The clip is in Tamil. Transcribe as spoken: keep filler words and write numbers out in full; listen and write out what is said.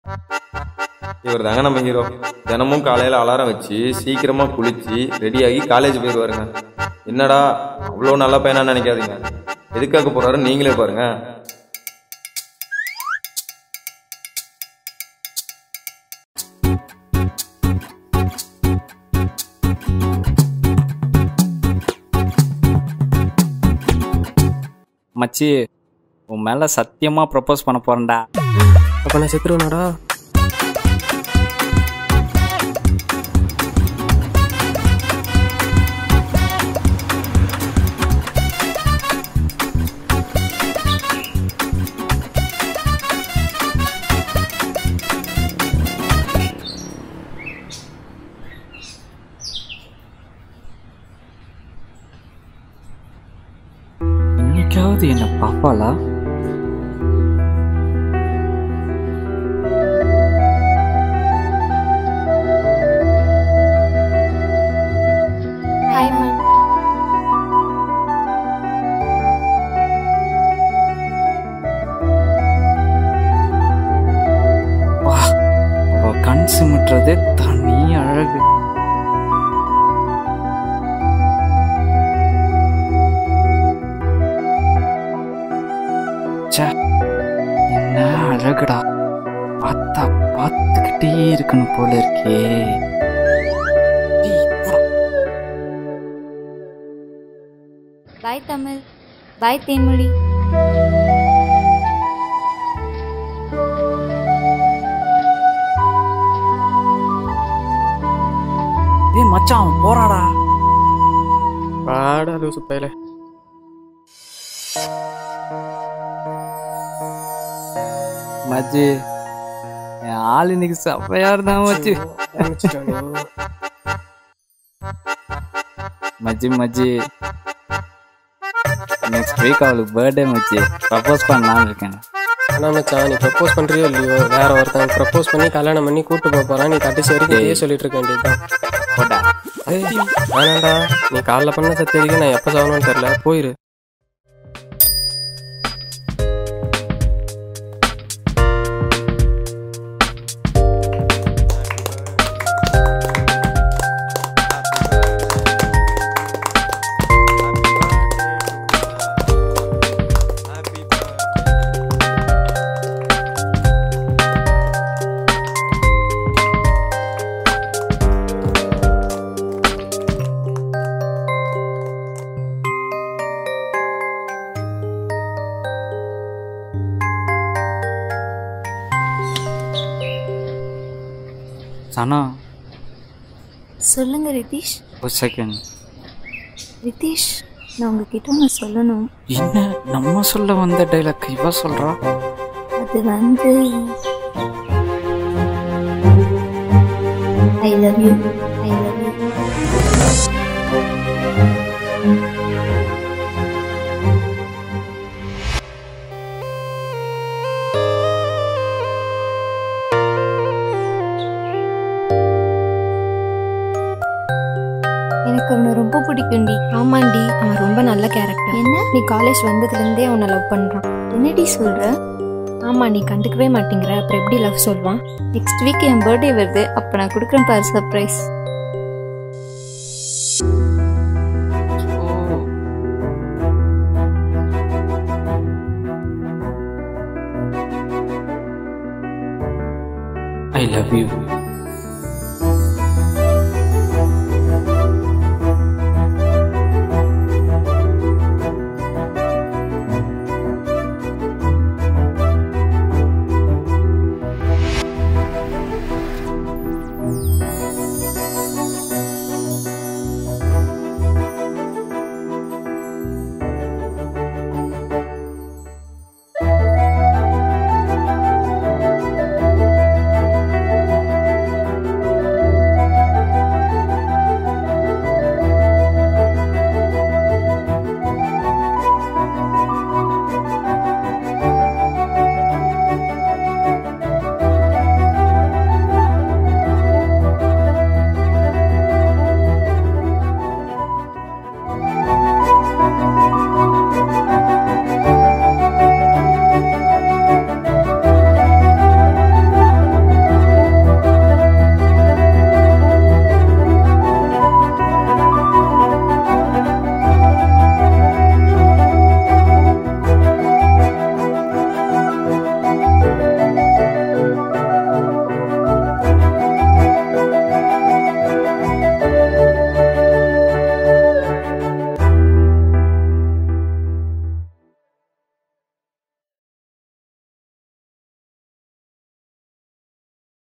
இவர் தாங்க நம்ம ஹீரோ. தினமும் காலையில அலாரம் வச்சு சீக்கிரமா குளிச்சு ரெடியாகி காலேஜ் போயிடுவாருங்க. என்னடா அவ்வளோ நல்ல பையனா நினைக்காதீங்க. எதுக்காக போறாரு நீங்களே பாருங்க. மச்சி, உன் மேல சத்தியமா ப்ரப்போஸ் பண்ண போறேன்டா. அப்ப நான் செத்துருவேனாடா? இன்னைக்காவது என்ன பாப்பாளா? கண் சிமிட்டுறதே தனி அழகு. என்ன அழகுடா, பார்த்தா பார்த்துக்கிட்டே இருக்கணும் போல இருக்கே. பாய் தமிழ், பாய் தேன்மொழி. ஏய் மச்சான், போறாடா. பாடா லூசு பையல. மச்சி, என் ஆள் இன்னைக்கு சப்பையா இருந்தா மச்சி. மச்சி மச்சி, நெக்ஸ்ட் வீக் அவளுக்கு பர்த்டே மச்சி. ப்ரப்போஸ் பண்ணலான்னு இருக்கேன். ஆனா மச்சான், நீ ப்ரப்போஸ் பண்றியோ இல்லையோ, வேற ஒருத்தன் ப்ரப்போஸ் பண்ணி கல்யாணம் பண்ணி கூட்டு போக போறான். நீ கடைசி வரைக்கும் இதே சொல்லிட்டு இருக்க வேண்டியதுதான். போட்டா வேணாண்டா, நீ காலைல பண்ண சத்தியதுக்கு நான் எப்ப சாகணும்னு தெரியல. போயிரு. சனா, சொல்லுங்க ரிதீஷ். ஒரு செகண்ட். ரிதீஷ், நான் உங்ககிட்ட ஒன்று சொல்லணும். என்ன நம்ம சொல்ல வந்த டைலாக் இவ சொல்றா? அது வந்து I love you. I love you. எனக்கு அவனை ரொம்ப பிடிக்கும்டி. ஆமாண்டி, அவன் ரொம்ப நல்ல கேரக்டர். என்ன? நீ காலேஜ் வந்ததுலேருந்தே அவனை லவ் பண்ணுறான். என்னடி சொல்ற? ஆமா, நீ கண்டுக்கவே மாட்டேங்கிற, அப்புறம் எப்படி லவ் சொல்வான்? நெக்ஸ்ட் வீக் என் பர்த்டே வருது, அப்போ நான் கொடுக்குறேன் பாரு சர்ப்ரைஸ். I love you.